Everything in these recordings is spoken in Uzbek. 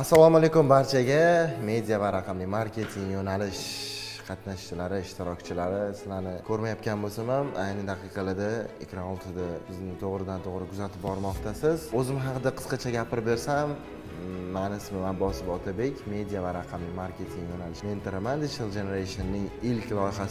Assalomu alaykum barchaga. Media va raqamli marketing yo'nalish qatnashchilari, ishtirokchilari, sizlarni ko'rmayotgan bo'lsam ham, ayni daqiqalarda ekran oldida bizni to'g'ridan-to'g'ri kuzatib bormoqdasiz. O'zim haqida qisqacha gapirib bersam, meni ismim Abbos Otabek, media va raqamli marketing yo'nalish mentoriman. Digital Generation'ning ilk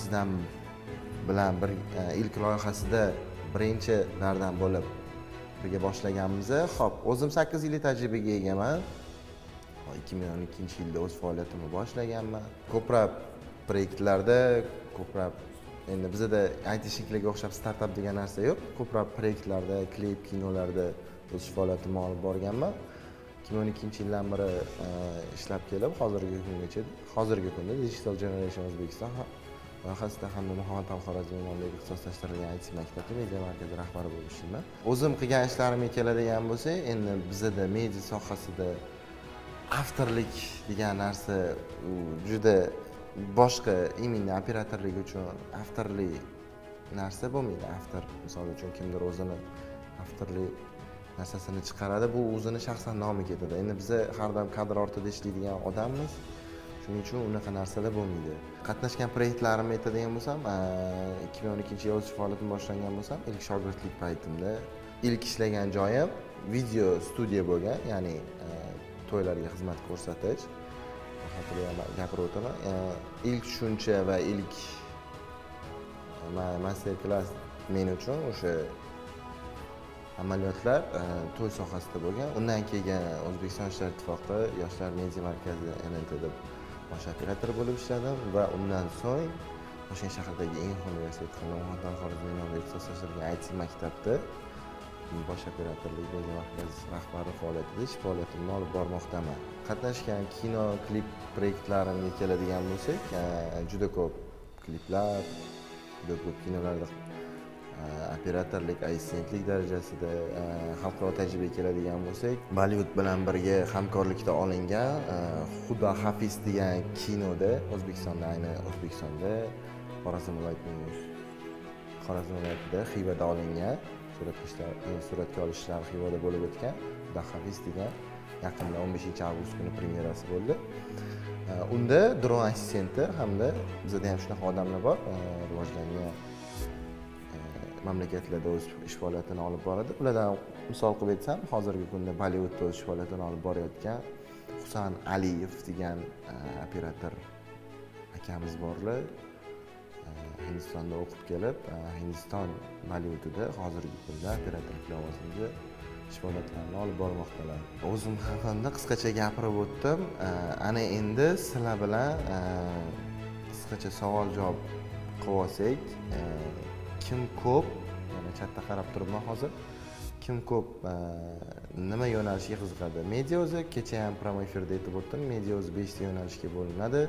loyihasida birinchilardan bo'lib birga boshlaganmiz. Xo'p, o'zim 8 yillik tajribaga egaman. 2012-yilda o'z faoliyatimni boshlaganman. Ko'plab proyektlarda, ko'plab endi bizda IT shakliga o'xshab startup degan narsa yo'q. Ko'plab proyektlarda, klip, kinolarda o'z faoliyatimni olib borganman. 2012-yildan beri ishlab kelib, hozirgi kunda Digital Generation O'zbekiston loyihasida hamda Muhammad Xorazmiy nomidagi ixtisoslashtirilgan IT maktabida media markazi rahbari bo'lib ishlayman. O'zim qilgan ishlarimga keladigan bo'lsak, endi bizda media sohasida avtorlik degan narsa juda boshqa. Imенно operatorlik uchun avtorli narsa bo'lmaydi. Avtor misol uchun kimdir o'zini avtorli narsasini chiqaradi, bu o'zini shaxsan nomiga ketadi. Endi biz har doim kadr ortida ishlaydigan odammiz. Shuning uchun unaqa narsalar bo'lmaydi. Qatnashgan proyektlarimni aytadigan bo'lsam, 2012-yil o'z faoliyatim boshlangan bo'lsam, ilk shogirdlik paytimda ilk ishlagan joyim video studiya bo'lgan, ya'ni to'ylarga xizmat ko'rsatish haqida gapirib o'taman. İlk tushuncha va ilk master class men uchun o'sha amaliyotlar to'y sohasida bo'lgan. Undan keyin O'zbekiston Yoshlar ittifoqi Yoshlar media markazi NNTda bosh operator bo'lib ishladim va undan so'ng Toshkent shahridagi eng xon universitet Muhammad Xorazmiy nomidagi ixtisoslashtirilgan IT maktabda bosh operatorlik media markazi rahbari faoliyatida ish faoliyatimni olib bormoqdaman. Qatnashgan kino, klip proyektlarimga keladigan bo'lsak, juda ko'p kliplar, juda ko'p kinolarda operatorlik, assistentlik darajasida xalqaro tajribaga keladigan bo'lsak, Bollywood bilan birga hamkorlikda olingan Xudo Hafiz degan kinoda O'zbekistonda, ayni O'zbekistonda Xorazm viloyatida Xivada olingan suratga olish ishlari Xivada bo'lib o'tgan. Xudo Hafiz degan yaqinda 15-avgust kuni premyerasi bo'ldi. Unda dron assistenti hamda bizda ham shunaqa odamlar bor, rivojlangan mamlakatlarda o'z ish faoliyatini olib boradi. Ulardan misol qilib aytsam, hozirgi kunda Bollywoodda o'z ish faoliyatini olib borayotgan Husan Aliyev degan operator akamiz borlar. Hindistonda o'qib kelib, Hindiston Bollywoodida hozirgi kunda operatorlik lavozimida ish faoliyatlarini olib bormoqdalar. O'zim haqimda qisqacha gapirib o'tdim. Ana endi sizlar bilan qisqacha savol-javob qilib olsak, kim ko'p, mana chatda qarab turibman hozir, kim ko'p nima yo'nalishga qiziqadi? Media o'zi kecha ham promo efirda aytib o'tdim, media o'zi 5 ta yo'nalishga bo'linadi.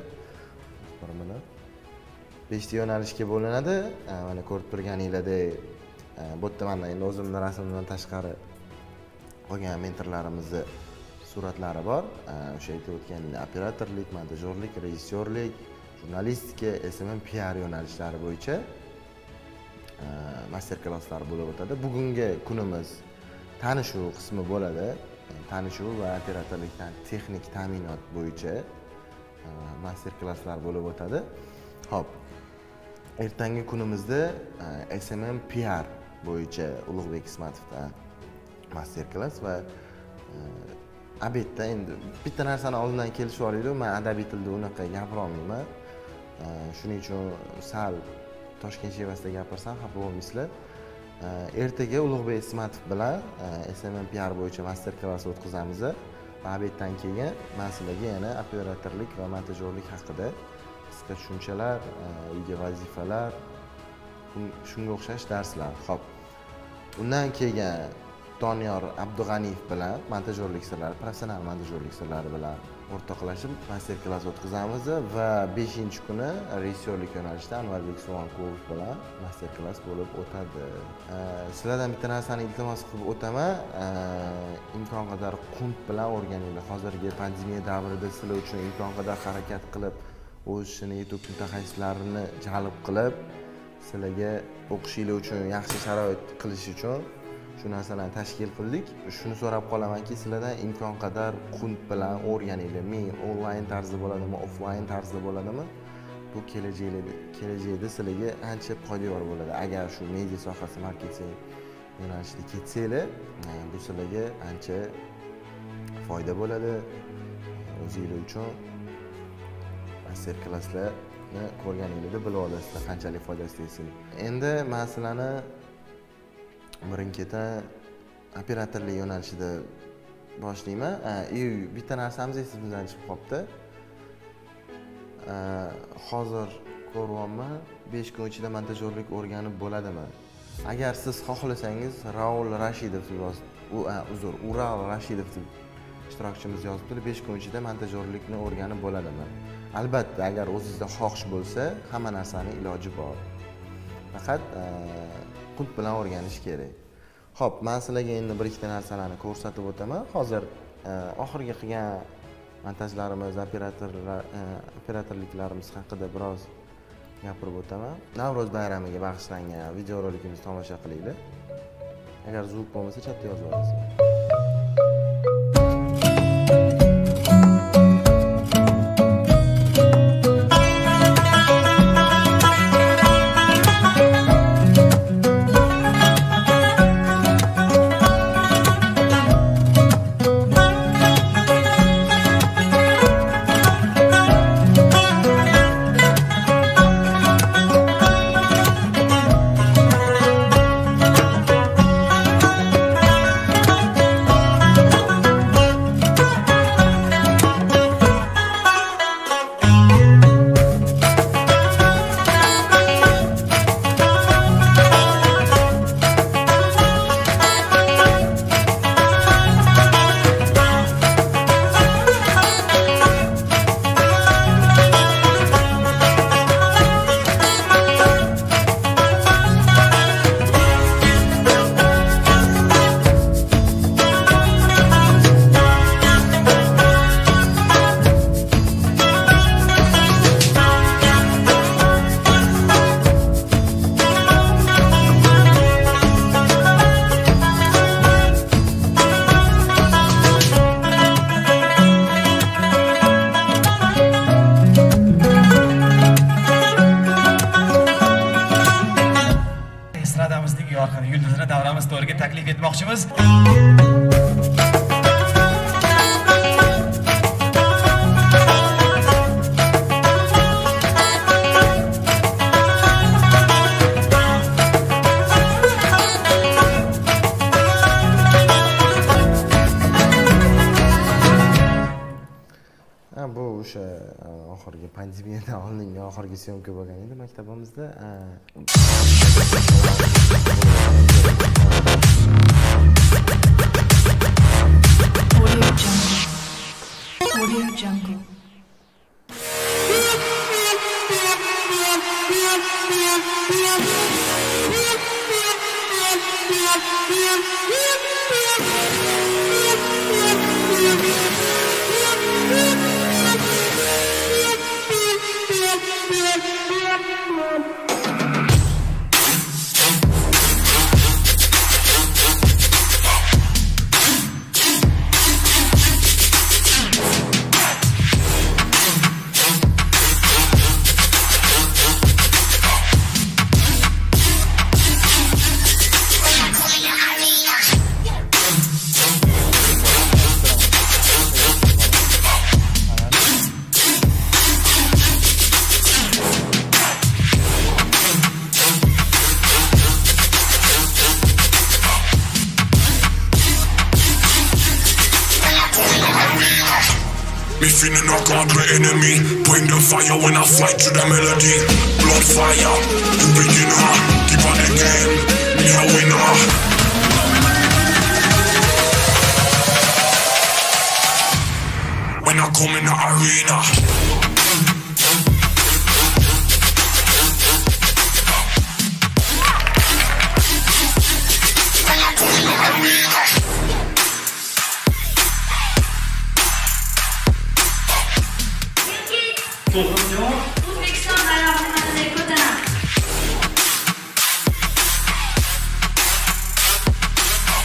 Bu yo'nalishga bo'linadi. Mana ko'rib turganinglardek, bu yerda mana endi o'zimning rasmimdan tashqari qolgan mentorlarimizning suratlari bor. O'sha aytib o'tgan operatorlik, montajyorlik, rejissyorlik, jurnalistika, SMM, PR yo'nalishlari bo'yicha master klasslar bo'lib o'tadi. Bugungi kunimiz tanishuv qismi bo'ladi. Tanishuv va operatorlikdan texnik ta'minot bo'yicha master klasslar bo'lib o'tadi. Xo'p, ertangi kunimizda SMM PR bo'yicha Ulug'bek Ismatovdan master klass va abetda endi bitta narsani oldindan kelishib olaylik. Men adabiy tilda unaqa gapira olmayman. Shuning uchun sal Toshkent shevasida gapirsam xafa bo'lmaysizlar. Ertaga Ulug'bek Ismatov bilan SMM PR bo'yicha master klass o'tkazamiz va abetdan keyin men sizlarga yana operatorlik va montajyorlik haqida qisqa tushunchalar, uyga vazifalar, shunga o'xshash darslar. Xo'p. Undan keyin Doniyor Abdug'aniyev bilan montajyorlik sirlari, professional montajyorlik sirlari bilan o'rtoqlashib master klass o'tkazamiz va 5-kuni rejissyorlik yo'nalishida Anvarbek Suvonqulov bilan master klass bo'lib o'tadi. Sizlardan bitta narsani iltimos qilib o'taman. Imkon qadar qunt bilan o'rganinglar. Hozirgi pandemiya davrida sizlar uchun imkon qadar harakat qilib, o'zini YouTube mutaxassislarini jalb qilib, sizlarga o'qishinglar uchun yaxshi sharoit qilish uchun shu narsalarni tashkil qildik. Shuni so'rab qolamanki, sizlardan imkon qadar qunt bilan o'rganinglar. Men onlayn tarzda bo'ladimi, offlayn tarzda bo'ladimi? Bu kelajakda sizlarga ancha foydali bo'ladi. Agar shu media sohasi, marketing yo'nalishida ketsanglar, bu sizlarga ancha foyda bo'ladi. O'zinglar uchun master klasslarni ko'rganingizda bilib olasizlar qanchalik foydasi tegishini. Endi men sizlarni birin-ketin operatorlik yo'nalishida boshlayman. Bitta narsamiz esimizdan chiqib qolibdi. Hozir ko'ryapman, 5 kun ichida montajyorlik o'rganib bo'ladimi? Agar siz xohlasangiz, Ural Rashidov deb ishtirokchimiz yozibdi, 5 kun ichida montajyorlikni o'rganib bo'ladimi? Albatta, agar o'zingizda xohish bo'lsa, hamma narsaning iloji bor. Faqat qunt bilan o'rganish kerak. Xo'p, men sizlarga endi bir ikkita narsalarni ko'rsatib o'taman. Hozir oxirgi qilgan montajlarimiz, operatorliklarimiz haqida biroz gapirib o'taman. Navro'z bayramiga bag'ishlangan videorolikimizni tomosha qilinglar. Agar zvuk bo'lmasa, chatda yozib olasiz. Yulduzini davramiz to'riga taklif etmoqchimiz. Bu o'sha oxirgi pandemiyadan olingan oxirgi syomka bo'lgan edi maktabimizda. Audio Jungle. Me feeling like I'm the enemy. Bring the fire when I fight to the melody. Blood fire, you beginner. Keep on the game, me a winner. When I come in the arena. O'zbekiston bayrog'ini ko'taraman.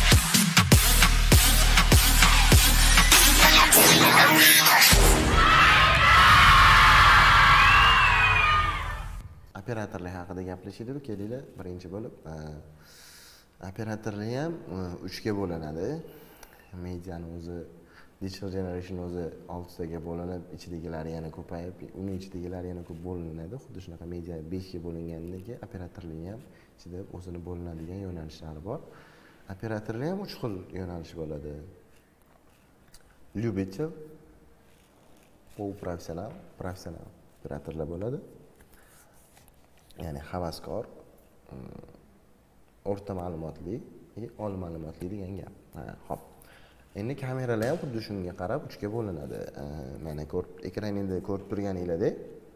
operatorlar haqida gaplashaylik, kelinglar. Birinchi bo'lib operatorlar ham 3 ga bo'linadi. Mediani o'zi Digital Generation o'zi 6 taga bo'linib, ichidagilari yana ko'payib, uning ichidagilari yana ko'p bo'linadi. Xuddi shunaqa media 5 ga bo'lingandek, operatorlar ham ichida o'zini bo'linadigan yo'nalishlari bor. Operatorlar ham 3 xil yo'nalish bo'ladi. Любитель, professional operatorlar bo'ladi. Ya'ni havaskor, o'rta ma'lumotli va oliy ma'lumotli degan gap. Xo'p. Endi kameralar ham xuddi shunga qarab 3 ga bo'linadi. Mana ekraningizda ko'rib turganinglardek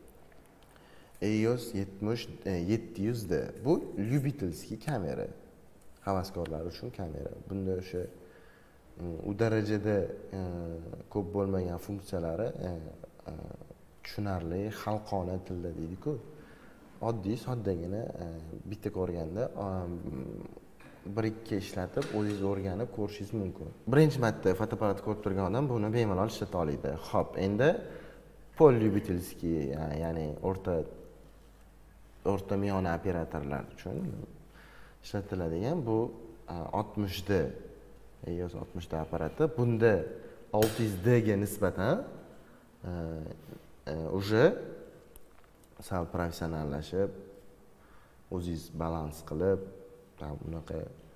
EOS 700 da bu любительский kamera. Havaskorlar uchun kamera. Bunda o'sha u darajada ko'p bo'lmagan funksiyalari tushunarli, xalqona tilda deydi-ku. Oddiy, soddagina bitta ko'rganda 1-2 ishlatib, o'zingiz o'rganib ko'rishingiz mumkin. Birinchi marta fotoapparat ko'rib turgan odam buni bemalol ishlata oladi. Xo'p, endi pollyubitelskiy, ya'ni o'rta miyona operatorlar uchun ishlatiladigan bu 60 da EOS 60 da apparati. Bunda 600 ga nisbatan уже sal professionallashib, o'zingiz balans qilib, bunaqa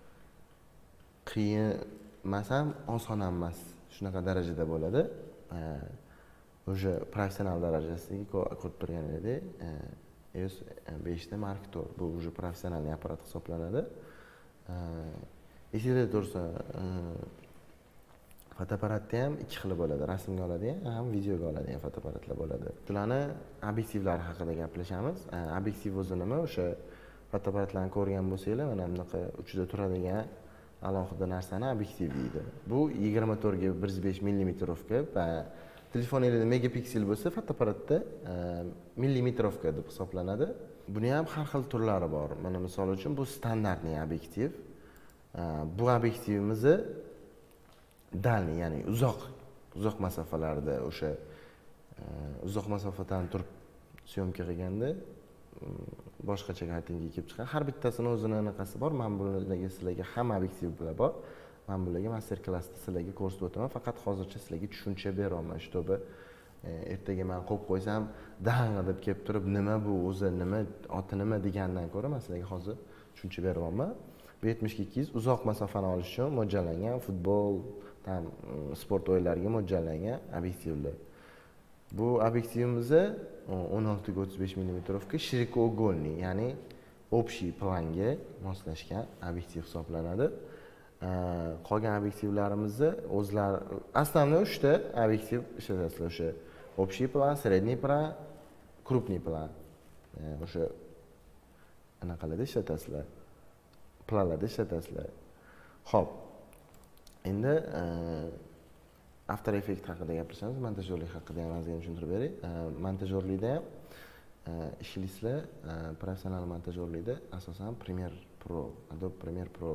qiyin emas ham, oson ham emas, shunaqa darajada bo'ladi. Уже professional darajasidagi ko'rib turganingizda EOS 5 da Mark II bu уже professional apparat hisoblanadi. Esingizda tursa, fotoapparatda ham 2 xil bo'ladi. Rasmga oladigan ham videoga oladigan fotoapparatlar bo'ladi. Shularni obyektivlari haqida gaplashamiz. Obyektiv o'zi nima? O'sha fotoapparatlarni ko'rgan bo'lsanglar, mana bunaqa uchida turadigan alohida narsani obyektiv deydi. Bu 24 ga 105 mm va telefoningizda megapiksel bo'lsa, fotoapparatda millimetrovka deb hisoblanadi. Buni ham har xil turlari bor. Mana misol uchun bu standartniy obyektiv. Bu obyektivimiz dальний, ya'ni uzoq masofalarda o'sha uzoq masofadan turib syomka qilganda boshqacha kartinga kelib chiqadi. Har bittasini o'zining anaqasi bor. Men bularga sizlarga hamma obyektivlar bor. Men bularga master klassda sizlarga ko'rsatib o'taman. Faqat hozircha sizlarga tushuncha beraman. Shtobi ertaga men qo'yib qo'ysam, dang deb kelib turib, nima bu o'zi, nima oti nima degandan ko'ra men sizlarga hozir tushuncha beraman. Bu 72 uzoq masofani olish uchun mo'ljallangan futbol, sport o'yinlariga mo'ljallangan obyektivlar. Bu obyektivimiz 16 ga 35 mm shirokouгольный, ya'ni общий planga moslashgan obyektiv hisoblanadi. Qolgan obyektivlarimiz o'zlari aslida 3 ta obyektiv ishlatasizlar. O'sha общий plan, средний plan, крупный plan. O'sha anaqalarda ishlatasizlar. Planlarda ishlatasizlar. Xo'p. Endi After Effects haqida gapiramiz, montajyorlik haqida ham ozgina tushuntirib beray. Montajyorlikda ham ishlaysizlar, professional montajyorlikda asosan Premiere Pro, Adobe Premiere Pro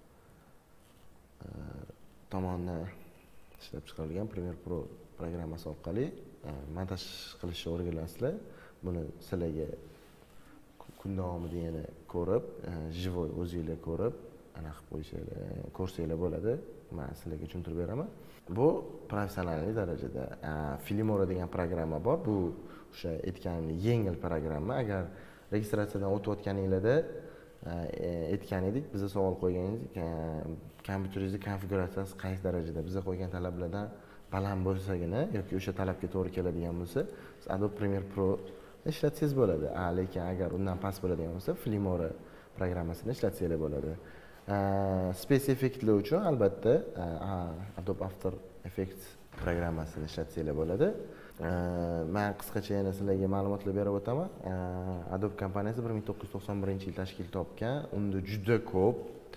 tomonidan ishlab chiqarilgan Premiere Pro programmasi orqali montaj qilishni o'rganasizlar. Buni sizlarga kun davomida yana ko'rib, живой o'zingizlar ko'rib, ana qilib qo'yishinglar, ko'rsanglar bo'ladi. Men sizlarga tushuntirib beraman. Bu professional darajada. Filmora degan programma bor. Bu o'sha aytganim yengil programma. Agar registratsiyadan o'tayotganingizda aytgan edik, bizga savol qo'yganingiz, kompyuteringizning konfiguratsiyasi qaysi darajada, bizga qo'ygan talablardan baland bo'lsagina yoki o'sha talabga to'g'ri keladigan bo'lsa, siz Adobe Premiere Pro ishlatsangiz bo'ladi. Lekin agar undan past bo'ladigan bo'lsa, Filmora programmasini ishlatsanglar bo'ladi. Space effektlar uchun albatta Adobe After Effects programmasini ishlatsanglar bo'ladi. Men qisqacha yana sizlarga ma'lumotlar berib o'taman. Adobe kompaniyasi 1991-yil tashkil topgan. Unda juda ko'p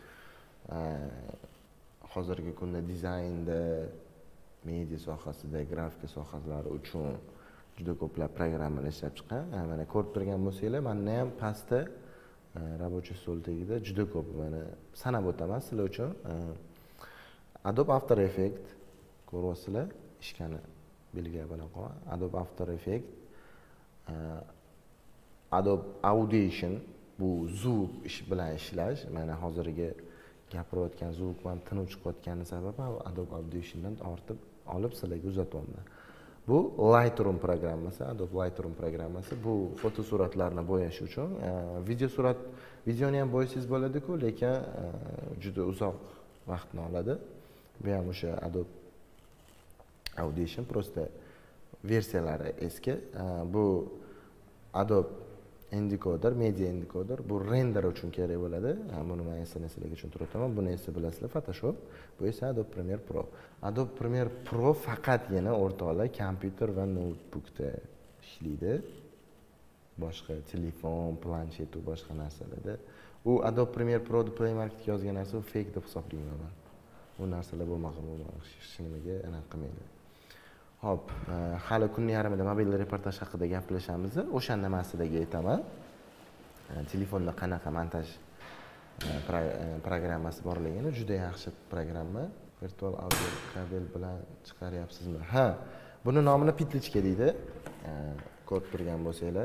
hozirgi kunda dizaynda, media sohasida, grafika sohalari uchun juda ko'plab programmalar ishlab chiqqan. Mana ko'rib turgan bo'lsanglar, menda ham pastda рабочий stol tagida juda ko'p, mana sanab o'taman sizlar uchun. Adobe After Effects ko'ryapsizlar, ishkani belgiga bilan qo'ying. Adobe After Effects Adobe Audition bu zvuk ish bilan ishlash. Mana hozirgi gapirayotgan zvukman tinib chiqayotgani sababi Adobe Auditiondan tortib olib sizlarga uzatyapman. Bu Lightroom programmasi, Adobe Lightroom programmasi. Bu fotosuratlarni bo'yash uchun, videoni ham bo'yasangiz bo'ladi-ku, lekin juda uzoq vaqtni oladi. Bu ham o'sha Adobe Audition prosta versiyalari eski. Bu Adobe encoder, media encoder, bu render uchun kerak bo'ladi. Buni men sizlarga tushuntirib o'taman. Buni esa bilasizlar Photoshop, bu esa Adobe Premiere Pro. Adobe Premiere Pro faqatgina o'rtoqlar kompyuter va noutbukda ishlaydi. Boshqa telefon, planshet va boshqa narsalarda. U Adobe Premiere Pro deb Play Marketga yozgan narsa u fake deb hisoblayman. Bu narsalar bo'lmagan hech nimaga aniq qilmaydi. Hop, hali kunning yarmida mobil reportaj haqida gaplashamiz. O'shanda men sizlarga aytaman. Telefonda qanaqa montaj programmasi borligini juda yaxshi programma. Virtual audio kabel bilan chiqaryapsizmi? Ha, buni nomini Pitlichka deydi. Ko'rib turgan bo'lsanglar,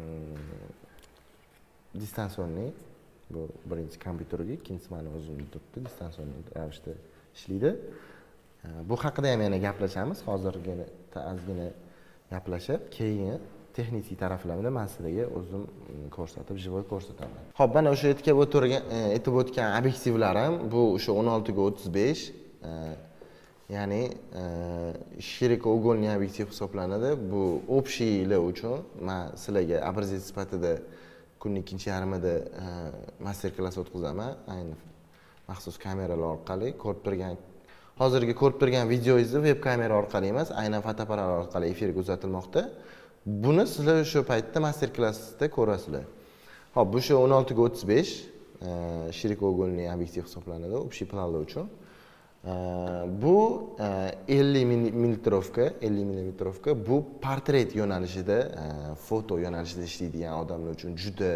distansionniy bu birinchi kompyuterga, ikkinchisi meni o'zimda turibdi, distansionniy ravishda ishlaydi. Bu haqida ham yana gaplashamiz. Hozirgina ozgina gaplashib, keyin texnik taraflarni men sizlarga o'zim ko'rsatib, jivoy ko'rsataman. Xo'p, mana o'sha aytib o'tgan obyektivlarim bu o'sha 16 ga 35, ya'ni shirokouгольный obyektiv hisoblanadi. Bu общийlar uchun men sizlarga obrazец sifatida kunning ikkinchi yarmida master-klass o'tkazaman. Ayni maxsus kameralar orqali hozirgi ko'rib turgan videoingizni web kamera orqali emas, aynan fotoapparat orqali efirga uzatilmoqda. Buni sizlar o'sha paytda master-klassda ko'rasizlar. Xo'p, bu o'sha 16 ga 35 shirokouгольный obyektiv hisoblanadi, общий planlar uchun. Bu 50 mm bu portret yo'nalishida, foto yo'nalishida ishlaydigan odamlar uchun juda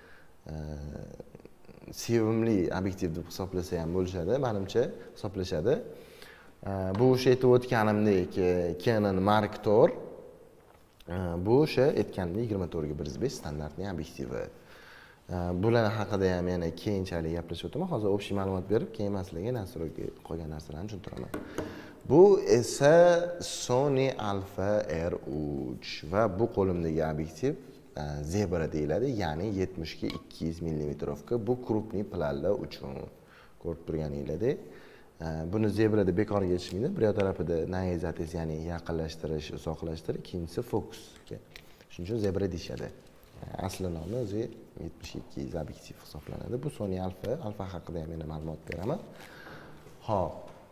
sevimli obyektiv deb hisoblasa ham bo'ladi, menimcha hisoblashadi. Bu o'sha aytib o'tganimdek Canon Mark IV. Bu o'sha aytganimdek 24 ga 105 standartli obyektivi. Bular haqida ham yana keyinchalik gaplashib o'taman. Hozir общий ma'lumot berib, keyin men sizlarga nastroyga qolgan narsalarni tushuntiraman. Bu esa Sony Alpha R3 va bu qo'limdagi obyektiv Zebra deyiladi, ya'ni 70 ga 200 mm. Bu krupniy planlar uchun ko'rib turganingizdek. Buni Zebra deb bekorga aytishmaydi. Bir tarafida naizatiz, ya'ni yaqinlashtirish, uzoqlashtirish, ikkinchisi fokusga. Shuning uchun Zebra deyishadi. Asli nomi o'zi 70-200 obyektiv hisoblanadi. Bu Sony Alpha haqida ham men ma'lumot beraman. Xo'p.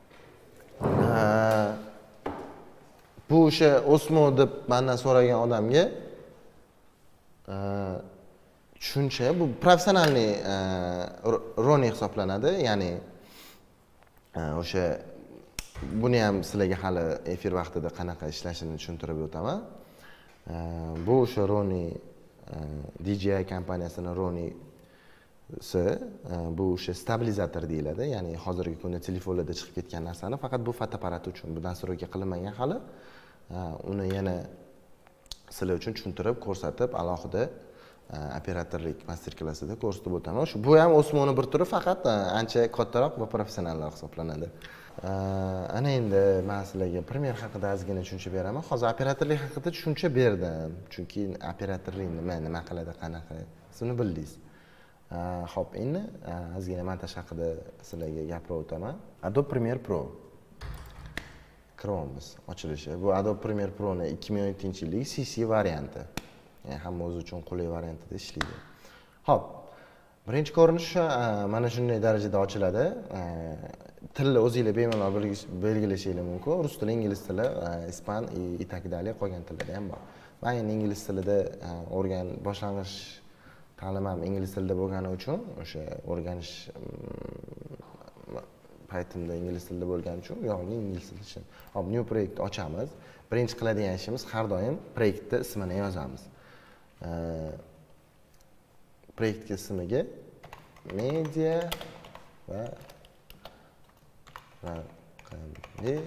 Bu o'sha Osmo deb mendan so'ragan odamga tushuncha, bu professionalniy Ronin hisoblanadi, ya'ni o'sha buni ham sizlarga hali efir vaqtida qanaqa ishlashini tushuntirib o'taman. Bu o'sha Ronin DJI kompaniyasining Ronin'si, bu o'sha stabilizator deyiladi, ya'ni hozirgi kunda telefonlarda chiqib ketgan narsani faqat bu fotoapparat uchun, bu nastroyga qilinmagan hali. Uni yana sizlar uchun tushuntirib, ko'rsatib, alohida operatorlik master-klassida ko'rsatib o'taman. Bu ham Osmoning bir turi, faqat ancha kattaroq va professionallar hisoblanadi. Ana endi men sizlarga Premiere haqida ozgina tushuncha beraman. Hozir operatorlik haqida tushuncha berdim, chunki operatorlik nima qiladi, qanaqa, sizni bildingiz. Xo'p, endi ozgina montaj haqida sizlarga gapirib o'taman. Adobe Premiere Pro Chrome's ochilishi. Bu Adobe Premiere Pro'ning 2017-yildagi CC varianti. Ya'ni hamma o'zi uchun qulay variantida ishlaydi. Xo'p, birinchi ko'rinishi mana shunday darajada ochiladi. Tilni o'zingizlar bemalol belgilashingiz mumkin. Rus tili, ingliz tili, ispan, itakdali qolgan tillarda ham bor. Men endi ingliz tilida boshlang'ich ta'limim ingliz tilida bo'lgani uchun, o'sha o'rganish paytimda ingliz tilida bo'lgani uchun yolg'iz ingliz tilida. Hop, new proyekt ochamiz. Birinchi qiladigan ishimiz har doim proyektning ismini yozamiz. Proyekt ismiga media va raqamli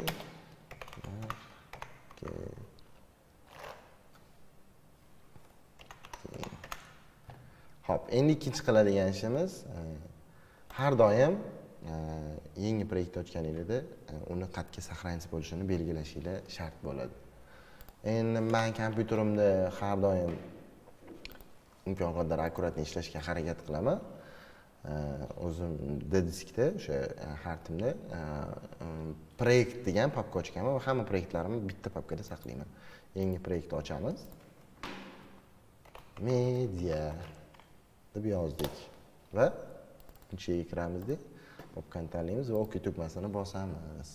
endi ikkinchi qiladigan ishimiz har doim yangi proyekt ochganingizda uni qatga saqlanib bo'lishini belgilashinglar shart bo'ladi. Endi men kompyuterimda har doim imkon qadar akkuratni ishlashga harakat qilaman. O'zim D-diskda o'sha hartimda proyekt degan papka ochganman va hamma proyektlarimni bitta papkada saqlayman. Yangi proyekt ochamiz. Media deb yozdik va ichiga kiramizda papkani tanlaymiz va OK tugmasini bosamiz.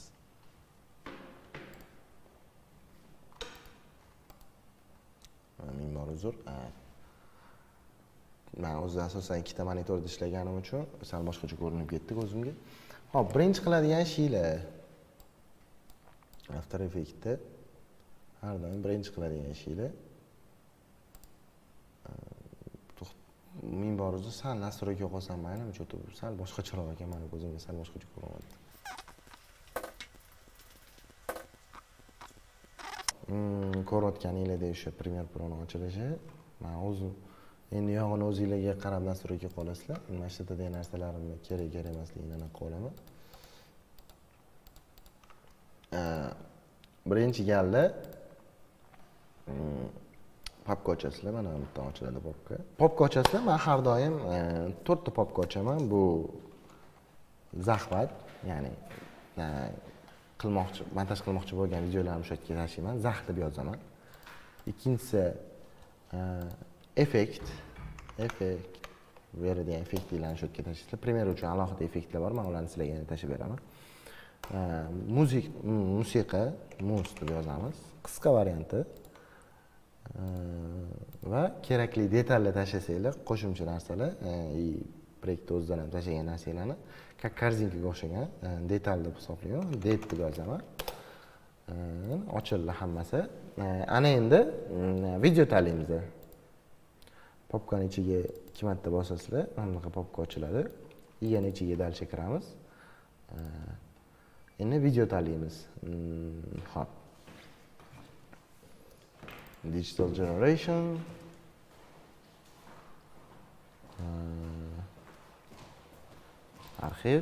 Ming bor uzr. Men o'zi asosan ikkita monitorda ishlaganim uchun sal boshqacha ko'rinib ketdi ko'zimga. Hop, birinchi qiladigan ishinglar After Effects'da har doim birinchi qiladigan ishinglar men bor o'zi sal nastroyga qo'sam mayli, cho'tib sal boshqacharoq ekan, meni ko'zimga sal boshqacha ko'ryapti. Ko'rayotganinglardek o'sha Premiere Pro'ning ochilishi, men o'zim endi yog'ini o'zingizlarga qarab nastroyga qolasizlar. Mana shu yerda narsalarimni kerak emasligini aniq qo'laman. Birinchi galda papka ochasizlar, mana bu yerdan ochiladi papka. Papka ochasizlar, men har doim 4 ta papka ochaman. Bu zahvat, ya'ni montaj qilmoqchi bo'lgan videolarimni shu yerga tashlayman, zax deb yozaman. Ikkinchisi effekt beradigan effektlarni shu yerga tashlaysizlar. Premiere uchun alohida effektlar bor, men ularni sizlarga tashlab beraman. Musiqa, mus deb yozamiz, qisqa varianti. Va kerakli detallar tashlasanglar, qo'shimcha narsalar, proyektda o'zidan ham tashlagan narsalarni как korzinkaga o'xshagan detal deb hisoblayman, deb yozaman. Ochildi hammasi. Ana endi video tanlaymiz. Popkani ichiga 2 marta bosasizlar, mana bunaqa popka ochiladi. Yana ichiga dalcha kiramiz. Endi video tanlaymiz. Hop. Digital Generation. Arxiv.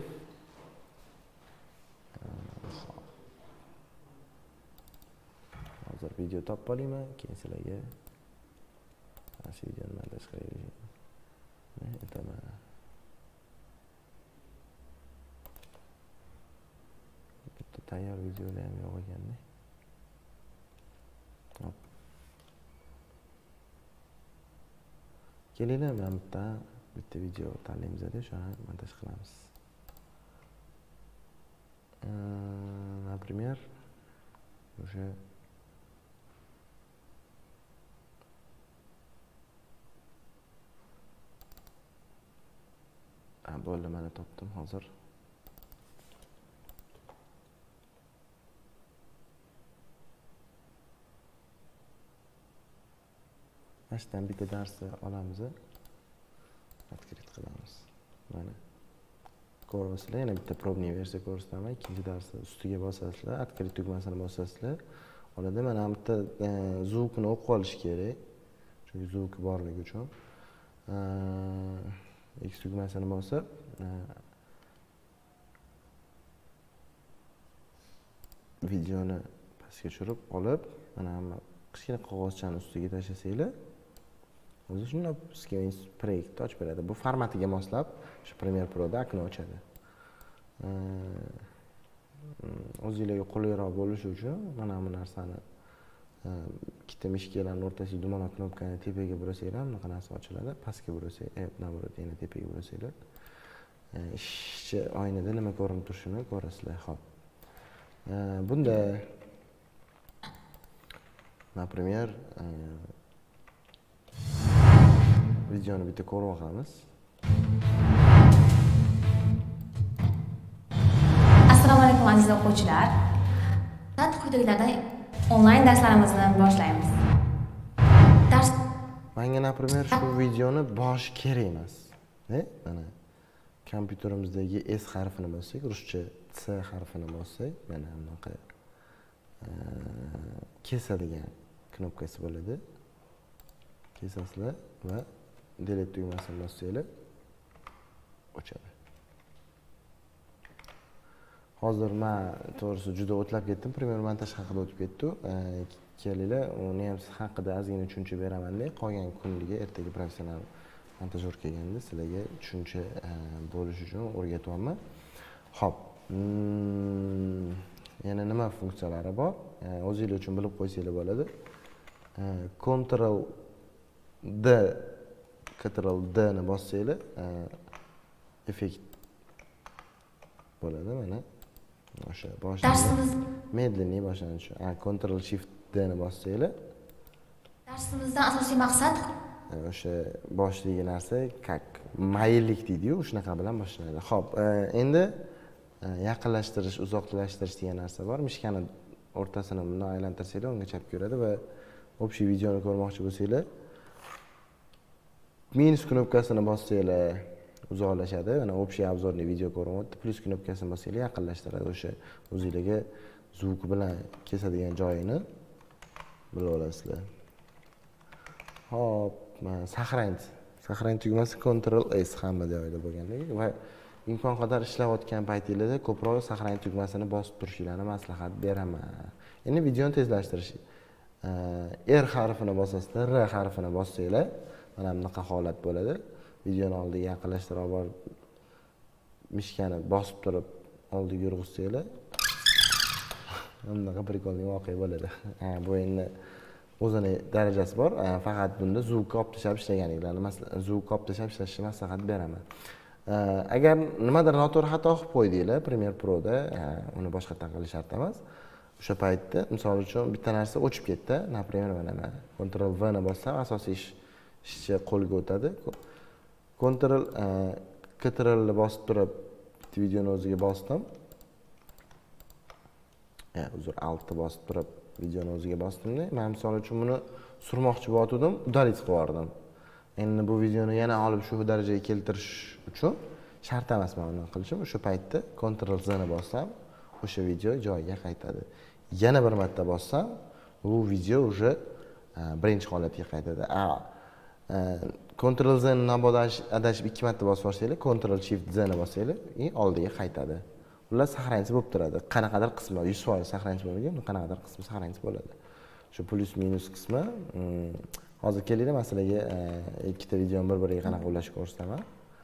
Hozir video topib olayman, keyin sizlarga shu videoni montaj qilib aytaman. Bitta tayyor videolar ham yo'q ekanda. Hop. Kelinglar, men bitta video tanlaymiz-da, shuni montaj qilamiz. Например, o'sha bo'ldi, mana topdim hozir. Ashdan bitta darsni olamiz, открыть qilamiz. Mana ko'rasizlar, yana bitta probniy versiya ko'rsataman. Ikkinchi darsni ustiga bosasizlar, открыть tugmasini bosasizlar. Oladi, mana bu yerda zvukni o'qib olish kerak. Chunki zvuk borligi uchun. X tugmasini bosib, videoni pastga tushirib olib, mana bu kichkina qog'ozchani ustiga tashlasanglar, o'zi shunday bizga proyektni ochib beradi. Bu formatiga moslab shu Premiere Pro'da okno ochadi. O'zingizlarga qulayroq bo'lishi uchun mana bu narsani ikkita mishkalarning o'rtasiga dumaloq knopkani tepaga burasanglar, bunaqa narsa ochiladi. Pastga burasanglar, navrot yana tepaga burasanglar, ishchi oynada nima ko'rinib turishini ko'rasizlar. Xo'p. Bunda например, videoni bitta ko'rib olamiz. Assalomu alaykum aziz o'quvchilar. Quyidagilardan onlayn darslarimizni boshlaymiz. Menga например shu videoni bosh kerak emas. Mana kompyuterimizdagi S harfini bossak, ruscha C harfini bossak, mana bunaqa kesadigan knopkasi bo'ladi. Kesasizlar va delete tugmasini bossanglar o'chadi. Hozir men to'g'risi juda o'tlab ketdim. Primer montaj haqida o'tib ketdi. Kelinglar, uni ham siz haqida ozgina tushuncha beraman-da. Qolgan kunligi ertaga professional montajyor kelganda sizlarga tushuncha bo'lish uchun o'rgatyapman. Xo'p. Yana nima funksiyalari bor? O'zingiz uchun bilib qo'ysanglar bo'ladi. Ctrl D ni bossanglar, effekt bo'ladi mana. O'sha boshida Darsimiz medlenniy boshlanishi. Ctrl Shift D ni bossanglar, darsimizdan asosiy maqsad o'sha boshdagi narsa как mayillik deydi-yu, shunaqa bilan boshlanadi. Xo'p, endi yaqinlashtirish, uzoqlashtirish degan narsa bor. Mishkani o'rtasini bundan aylantirsanglar, unga chapga yuradi va общий videoni ko'rmoqchi bo'lsanglar, minus knopkasini bossanglar uzoqlashadi. Mana общий obzorli video ko'rinyapti. Plus knopkasini bossanglar yaqinlashtiradi. O'sha o'zingizga zvuk bilan kesadigan joyini bilib olasizlar. Hop, saqlanch tugmasi Ctrl S hamma joyda bo'lganligi va imkon qadar ishlayotgan paytingizda ko'proq saqlanch tugmasini bosib turishingizni maslahat beraman. Endi videoni tezlashtirish. R harfini bosasizlar, R harfini bossanglar, mana bunaqa holat bo'ladi. Videoni oldiga yaqinlashtirib borib, mishkani bosib turib oldiga yurg'izsanglar, bunaqa prikolli voqea bo'ladi. Bu endi o'zini darajasi bor. Faqat bunda zvukni olib tashlab ishlaganinglarni, masalan, zvukni olib tashlab ishlashni maslahat beraman. Agar nimadir noto'g'ri xato qilib qo'ydinglar, Premiere Pro'da, uni boshqatdan qilish shart emas. O'sha paytda, misol uchun bitta narsa o'chib ketdi, например, mana Ctrl V ni bossam, asosiy ishchi qo'lga o'tadi. Ctrl ni bosib turib, videoni o'ziga bosdim. Uzr, Alt ni bosib turib, videoni o'ziga bosdim-da. Men misol uchun buni surmoqchi bo'ldim, udalить qilib yubordim. Endi bu videoni yana olib shu darajaga keltirish uchun shart emas men uni qilishim. O'sha paytda Ctrl Z ni bossam, o'sha video joyiga qaytadi. Yana bir marta bossam, bu video уже birinchi holatga qaytadi. Ctrl Z ni adashib 2 marta bosib olsanglar, Ctrl Shift Z ni bossanglar, oldiga qaytadi. Ular saqlanch bo'lib turadi. Qanaqadir qismi 100% saqlanch bo'lmagan, qanaqadir qismi saqlanch bo'ladi. Shu plus minus qismi hozir kelinglar, masalaga ikkita videoni bir-biriga qanaqa ulashib ko'rsataman.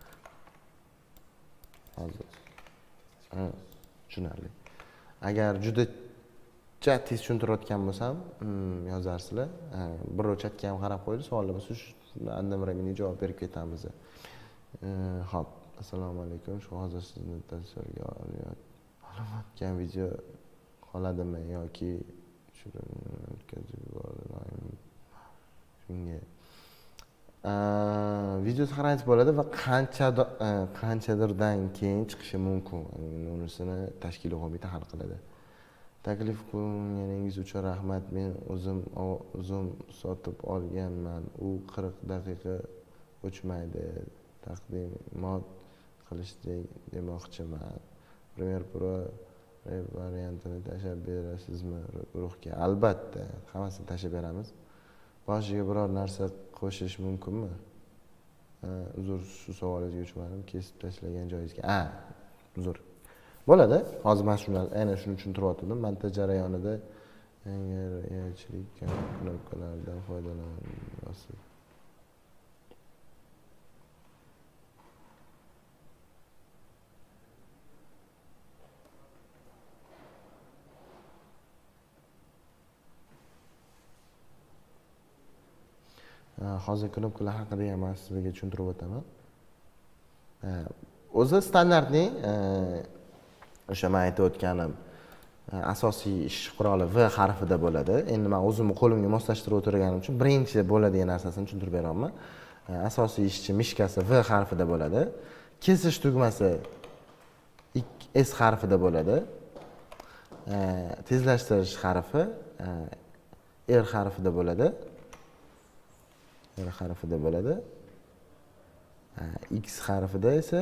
Hozir. Tushunarli. Agar juda chat tez tushuntirayotgan bo'lsam, yozarsizlar. Birov chatga ham qarab qo'ydi, savollar bo'lsa, andamramini javob berib ketamiz. Xo'p, assalomu alaykum. Shu hozir sizni tasvirga olayotgan video qoladimi yoki shunga video saqlanch bo'ladi va qanchadirdan keyin chiqishi mumkin. Unisini tashkilot qo'mita hal qiladi. Taklif qilganingiz uchun rahmat. Men o'zim sotib olganman. U 40 daqiqa o'chmaydi. Taqdimot qilishdek demoqchiman. Premiere Pro variantini tashlab berasizmi guruhga? Albatta, hammasini tashlab beramiz. Boshiga biror narsa qo'shish mumkinmi? Uzr, shu savolingizga tushunmadim. Kesib tashlagan joyingizga. Uzr. Bo'ladi. Hozir men shuni aynan shuni tushuntiryaptim. Montaj jarayonida yangilik knopkalardan foydalanasiz. Hozir knopkalar haqida ham sizlarga tushuntirib o'taman. O'zi standartning o'sha men aytib o'tganim asosiy ish quroli V harfida bo'ladi. Endi men o'zimni qo'limga moslashtirib o'tirganim uchun birinchi bo'ladigan narsasini tushuntirib beraman. Asosiy ishchi mishkasi V harfida bo'ladi. Kesish tugmasi S harfida bo'ladi. Tezlashtirish harfi R harfida bo'ladi. R harfida bo'ladi. X harfida esa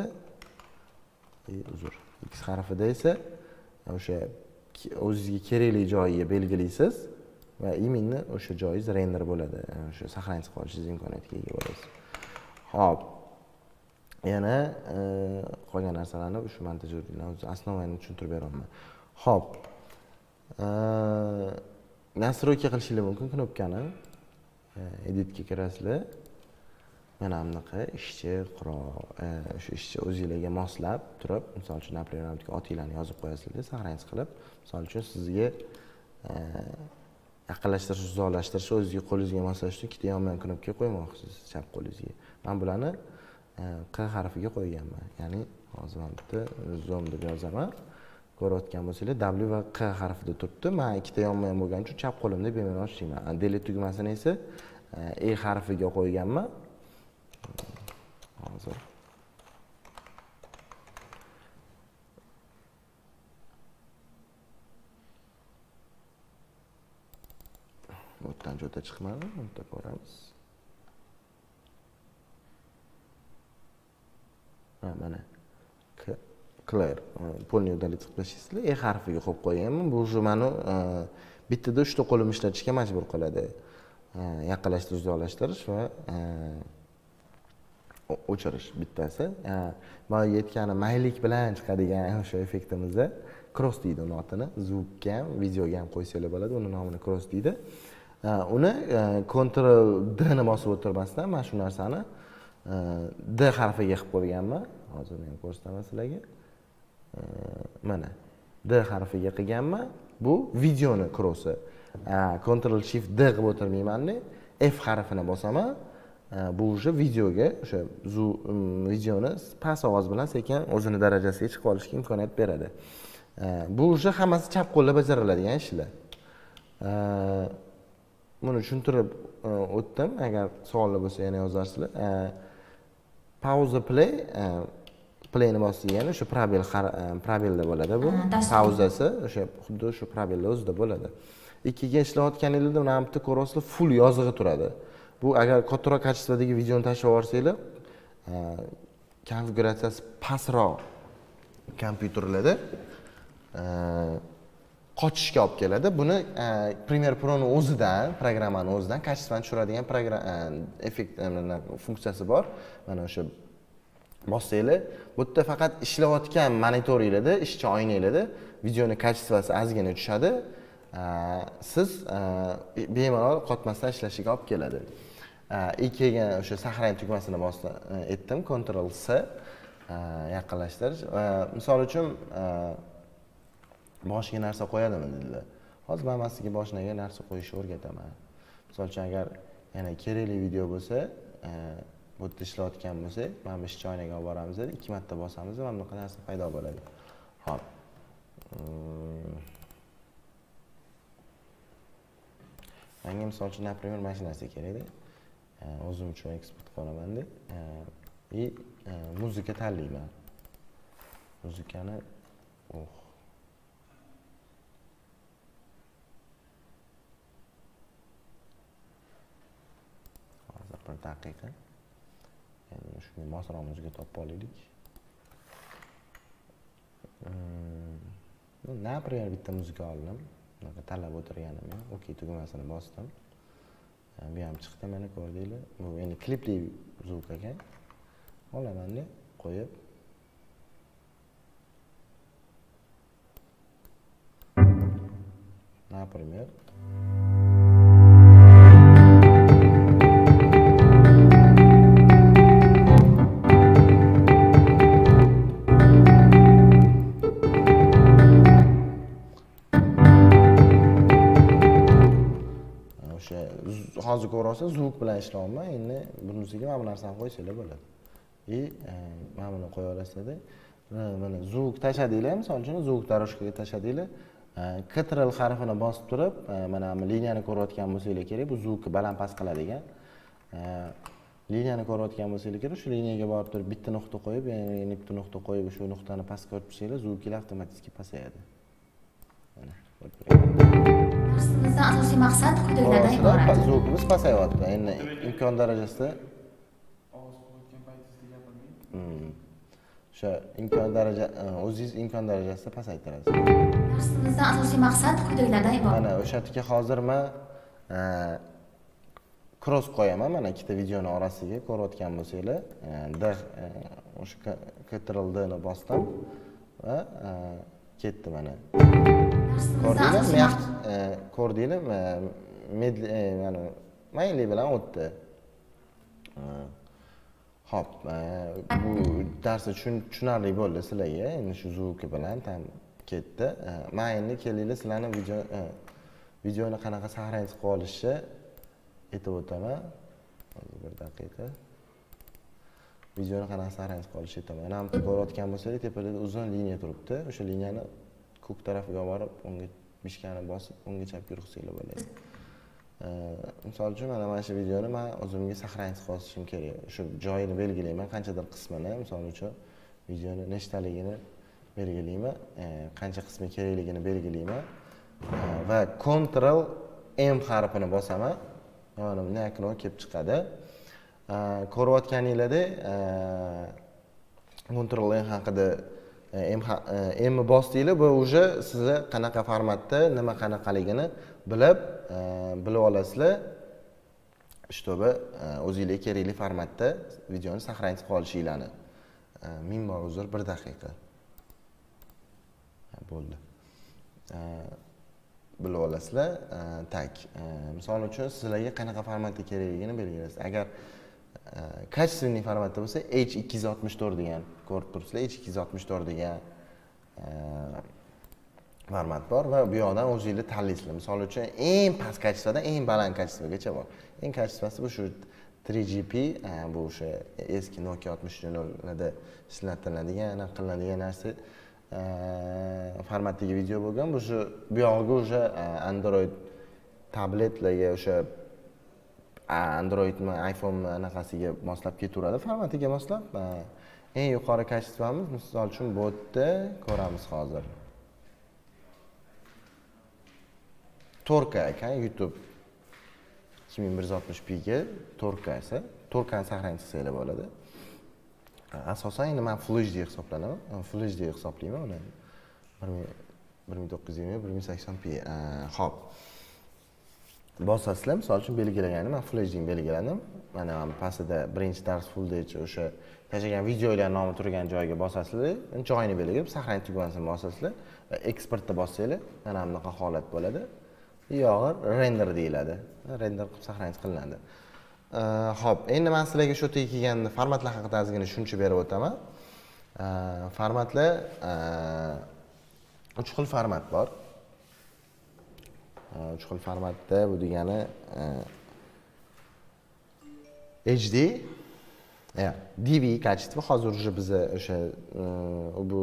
X harfida esa o'sha o'zingizga kerakli joyiga belgilaysiz va именно o'sha joyingiz render bo'ladi. O'sha saqlanib qolishingiz imkoniyatiga ega bo'lasiz. Hop. Yana qolgan narsalarni shu montajyorlikdan o'zi asnovani tushuntirib beraman. Hop. Nastroyka qilishingiz mumkin knopkani. Editga kirasizlar. Mana bunaqa ishchi shu ishchi o'zingizga moslab turib, misol uchun, например, otinglarni yozib qo'yasizlar, saqlanch qilib, misol uchun sizga yaqinlashtirish, uzoqlashtirish, o'zingizga qo'lingizga moslash uchun ikkita yonma-yon knopka qo'ymoqchisiz chap qo'lingizga. Men bularni Q harfiga qo'yganman. Ya'ni hozir men bitta zoom deb yozaman. Ko'rayotgan bo'lsangiz, W va Q harfida turibdi. Men ikkita yonma-yon bo'lgani uchun chap qo'limda bemalol ochlayman. Delete tugmasini esa E harfiga qo'yganman. Hozir o'tdan jo'ta chiqmadi, unda ko'ramiz. Mana clear polni udalить qilishingizlar E harfiga qo'yib qo'yganman. Bu shu meni bittada 3 ta qo'lim ishlatishga majbur qiladi. Yaqinlashtirish, uzoqlashtirish va o'chirish bittasi. Men aytgani maylik bilan chiqadigan o'sha effektimizda cross deydi uni otini. Zvukga ham, videoga ham qo'ysangiz bo'ladi. Uni nomini cross deydi. Uni Ctrl D ni bosib o'tirmasdan men shu narsani D harfiga qilib qo'yganman. Hozir men ko'rsataman sizlarga. Mana D harfiga qilganman. Bu videoni crossi. Ctrl Shift D qilib o'tirmayman-da, F harfini bosaman. Bu o'sha videoga, o'sha videoni past ovoz bilan sekin o'zini darajasiga chiqib olishga imkoniyat beradi. Bu o'sha hammasi chap qo'lda bajariladigan ishlar. Buni tushuntirib o'tdim. Agar savollar bo'lsa yana yozarsizlar. Pauza play playni bosgan o'sha probelda bo'ladi bu. Pauzasi o'sha xuddi o'sha probelda o'zida bo'ladi. Ikkiga ishlayotganingizda mana bitta ko'rasizlar full yozig'i turadi. Bu agar kattaroq kачестводagi videoni tashlab yuborsangiz, konfiguratsiyasi pastroq kompyuterlarda qochishga olib keladi. Buni Premiere Pro'ning o'zidan, programmaning o'zidan kачествоni tushiradigan effekt funksiyasi bor. Mana o'sha bossanglar, bu yerda faqat ishlayotgan monitoringlarda, ishchi oynanglarda videoni kачествоsi ozgina tushadi. Siz bemalol qotmasdan ishlashiga olib keladi. Ikkiga o'sha saqlanch tugmasini bosib etdim, Ctrl C yaqinlashtirish. Misol uchun boshiga narsa qo'yadimi dedilar. Hozir men sizga boshiga narsa qo'yishni o'rgataman. Misol uchun agar yana kerakli video bo'lsa, bu yerda ishlayotgan bo'lsak, mana bu ishchi oynaga olib boramiz, 2 marta bosamiz, mana bunaqa narsa paydo bo'ladi. Xo'p. Menga misol uchun, например, mana shu narsa kerak-da. O'zim uchun eksport qilaman-da. Muzika tanlayman. Muzikani hozir bir daqiqa. Endi shunga mosroq muzika topib olaylik. Например, bitta muzika oldim. Bunaqa tanlab o'tirganim yo'q. OK tugmasini bosdim. Bu ham chiqdi, mana ko'rdinglar. Bu endi klipli zvuk ekan. Olaman-da, qo'yib. Например, hozir ko'rasiz, zvuk bilan ishlayapman. Endi bunisiga mana bu narsani qo'ysanglar bo'ladi. Mana buni qo'ya olasizlar. Mana zvuk tashladinglar, misol uchun zvuk doroshkaga tashladinglar. Ctrl harfini bosib turib, mana bu liniyani ko'rayotgan bo'lsanglar kerak, bu zvukni baland-past qiladigan. Liniyani ko'rayotgan bo'lsanglar kerak, shu liniyaga borib turib bitta nuqta qo'yib, yana bitta nuqta qo'yib, shu nuqtani pastga olib tushsanglar, zvuklar avtomatik pasayadi. Mana Darsimizdan asosiy maqsad quyidagilardan iborat. Zvukimiz pasayapti. Endi imkon darajasida o'sha o'zingiz imkon darajasida pasaytirasiz. Darsimizdan asosiy maqsad quyidagilardan iborat. Mana o'sha yerga hozir men cross qo'yaman mana ikkita videoni orasiga ko'rayotgan bo'lsanglar, o'sha Ctrl-D'ni bosdim va ketdi mana. Ko'rdinglarmi? Mana mayli bilan o'tdi. Hop, bu darsda tushunarli bo'ldi sizlarga. Endi shu zvuki bilan ham ketdi. Men endi kelinglar sizlarni videoni qanaqa saqlanib qolishni aytib o'taman. Bir daqiqa. Videoni qanaqa saqlanib qolishni aytaman. Mana ham ko'rayotgan bo'lsangiz, tepada uzun liniya turibdi. O'sha liniyani ko'k tarafiga borib, unga mishkani bosib, unga chapga yursanglar bo'ladi. Misol uchun mana shu videoni men o'zimga saqlanib qolishim kerak. Shu joyini belgilayman, qanchadir qismini, misol uchun videoni nechtaligini belgilayman, qancha qismi kerakligini belgilayman va Ctrl M harfini bosaman. Mana bunday ekran kelib chiqadi. Ko'rayotganinglarda Ctrl M haqida M bosdinglar, bu уже sizlar qanaqa formatda, nima qanaqaligini bilib olasizlar. Shtobe o'zingizga kerakli formatda videoni saqlanib qolishinglarni. Ming bor uzr, 1 daqiqa. Bo'ldi. Bilib olasizlar. Tak. Misol uchun sizlarga qanaqa formatda kerakligini belgilaysiz. Agar качественный formatda bo'lsa H264 degan ko'rib turibsizlar. H264 degan format bor va bu yoqdan o'zingizlar tanlaysizlar. Misol uchun eng past kачествоdan eng baland kачествоgacha bor. Eng kачествоsi bu shu 3GP, bu o'sha eski Nokia 6310larda ishlatiladigan, qilinadigan narsa formatdagi video bo'lgan. Bu shu bu yog'iga o'sha Android tabletlarga o'sha Androidmi, iPhone'mi anaqasiga moslab ketaveradi, formatiga moslab. Eng yuqori kачествоmiz misol uchun bu yerda ko'ramiz hozir. 4K ekan YouTube 2160p ga 4K esa 4K saqlanib qilsanglar bo'ladi. Asosan endi men Full HD hisoblanaman. Full HD hisoblayman uni. 1920 1080p. Hop. Bosasizlar, misol uchun belgilagandim, men Full HD ni belgiladim. Mana pastida birinchi dars Full HD o'sha tashlagan videolar nomi turgan joyga bosasizlar, joyini belgilab, saqlanib tugmasini bosasizlar va eksportda bossanglar, mana bunaqa holat bo'ladi. Bu yog'i render deyiladi. Render qilib saqlanib qilinadi. Hop, endi men sizlarga shu yerga kelgan formatlar haqida ozgina tushuncha berib o'taman. Formatlar 3 xil format bor. 3 xil formatda bu degani HD, DV качество. Hozir уже biz o'sha bu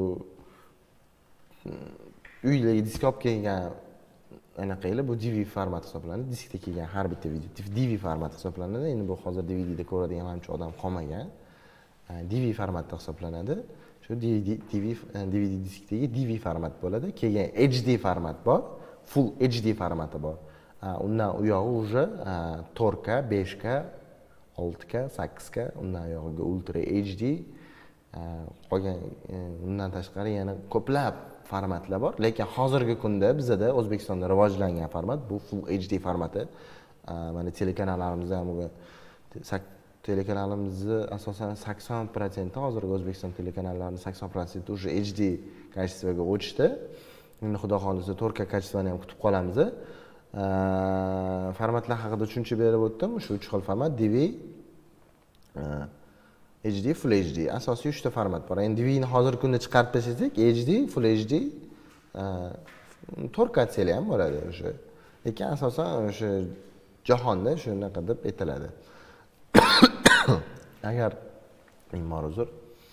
uylarga diskop kelgan anaqalar bu DV format hisoblanadi. Diskda kelgan har bitta video DV format hisoblanadi. Endi bu hozir DVDda ko'radigan hamcha odam qolmagan. DV formatda hisoblanadi. Shu DVD diskdagi DV format bo'ladi. Keyin HD format bor. Full HD formati bor. Undan u yog'i уже 4K, 5K, 6K, 8K, undan yog'iga Ultra HD, qolgan undan tashqari yana ko'plab formatlar bor. Lekin hozirgi kunda bizda O'zbekistonda rivojlangan format bu Full HD formati. Mana telekanalarimizda ham telekanalimizni asosan 80% hozirgi O'zbekiston telekanallarining 80% уже HD kачествоga o'tishdi. Endi xudo xolisa 4K kачествоni ham kutib qolamiz. Formatlar haqida tushuncha berib o'tdim. Shu 3 xil format DV, HD, Full HD. Asosiy 3 ta format bor. Endi DV ni hozirgi kunda chiqarib tashlasak, HD, Full HD, 4K desanglar ham bo'ladi o'sha. Lekin asosan o'sha jahonda shunaqa deb aytiladi. Agar ma'ruzur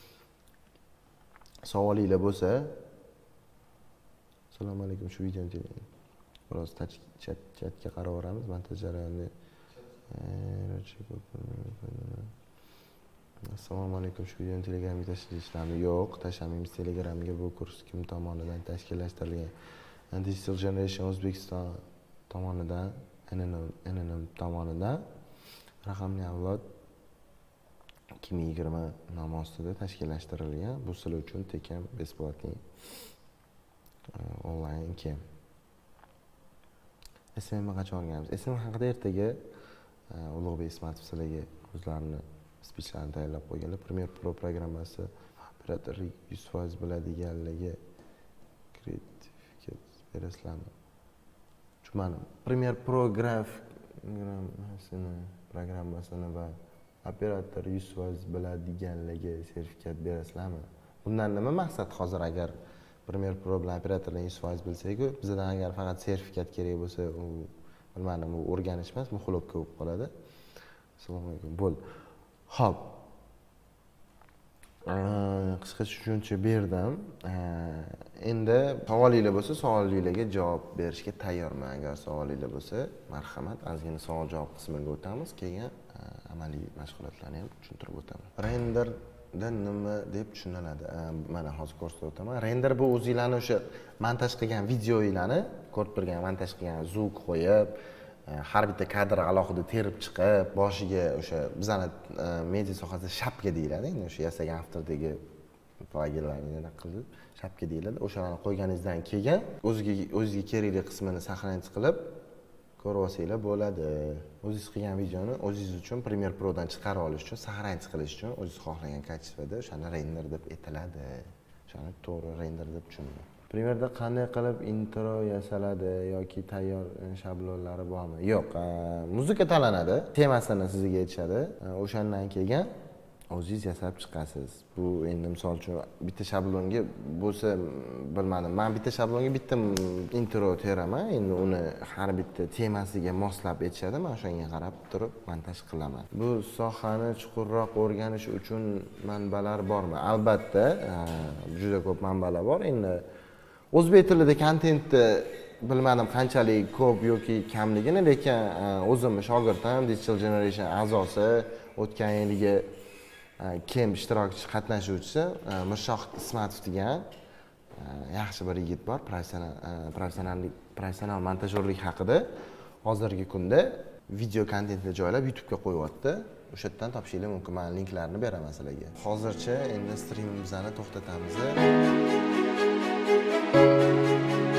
savolinglar bo'lsa, assalomu alaykum, shu videoni biroz chatga qarab o'ramiz. Montaj jarayonida assalomu alaykum, shu videoni Telegramga tashlashlarini yo'q, tashlamaymiz. Telegramga bu kurs kim tomonidan tashkillashtirilgan? Digital Generation O'zbekiston tomonidan, NNM tomonidan raqamli avlod 2020 nomi ostida tashkillashtirilgan. Bu sizlar uchun tekin, besplatniy onlayn kim. SMM qachon o'rganamiz? SMM haqida ertaga Ulug'bek Ismatov sizlarga o'zlarini spichlarini tayyorlab qo'yganlar. Premiere Pro programmasi operatorlik 100% biladiganlarga sertifikat berasizlarmi? Mana Premiere Pro programmasini va operator 100% biladiganlarga sertifikat berasizlarmi? Bundan nima maqsad? Hozir agar Premiere Pro bilan operatorni 100% bilsak-ku, bizdan agar faqat sertifikat kerak bo'lsa, u bilmadim, u o'rganish emas, muxolobga bo'lib qoladi. Assalomu alaykum. Bo'ldi. Xo'p. Qisqacha tushuncha berdim. Endi savolinglar bo'lsa, savolinglarga javob berishga tayyorman. Agar savolinglar bo'lsa, marhamat, ozgina savol-javob qismiga o'tamiz, keyin amaliy mashg'ulotlarni ham tushuntirib o'taman. Renderda nima deb tushuniladi? Mana hozir ko'rsatib o'taman. Render bu o'zingizlarning o'sha montaj qilgan videoinglarni ko'rib turgan, montaj qilgan zvuk qo'yib, har bitta kadr alohida terib chiqib, boshiga o'sha bizani media sohasida shapka deyiladi. Endi o'sha yasagan avtordagi plaginlarni qilib shapka deyiladi. O'shalarni qo'yganingizdan keyin o'zingizga kerakli qismini saqlanib qilib ko'rib olsanglar bo'ladi. O'zingiz qilgan videoni o'zingiz uchun Premiere Prodan chiqarib olish uchun, saqlanib qilish uchun o'zingiz xohlagan kачествоda o'shani render deb aytiladi. O'shani to'g'ri render deb tushuning. Premierda qanday qilib intro yasaladi yoki tayyor shablonlari bormi? Yo'q, muzika tanlanadi, temasini sizga aytishadi. O'shandan keyin o'zingiz yasab chiqasiz. Bu endi misol uchun bitta shablonga bo'lsa, bilmadim, men bitta shablonga bitta intro teraman. Endi uni har bitta temasiga moslab aytishadi. Men o'shanga qarab turib montaj qilaman. Bu sohani chuqurroq o'rganish uchun manbalar bormi? Albatta, juda ko'p manbalar bor. Endi o'zbek tilida kontentni bilmadim qanchalik ko'p yoki kamligini, lekin o'zimni shogirdim, Digital Generation a'zosi, o'tgan yilgi Camp ishtirokchi qatnashuvchisi Mirshohid Ismatov degan yaxshi bir yigit bor, professional montajyorlik haqida hozirgi kunda video kontentni joylab YouTube'ga qo'yyapti. O'sha yerdan topishinglar mumkin. Men linklarni beraman sizlarga. Hozircha endi streamimizni to'xtatamiz.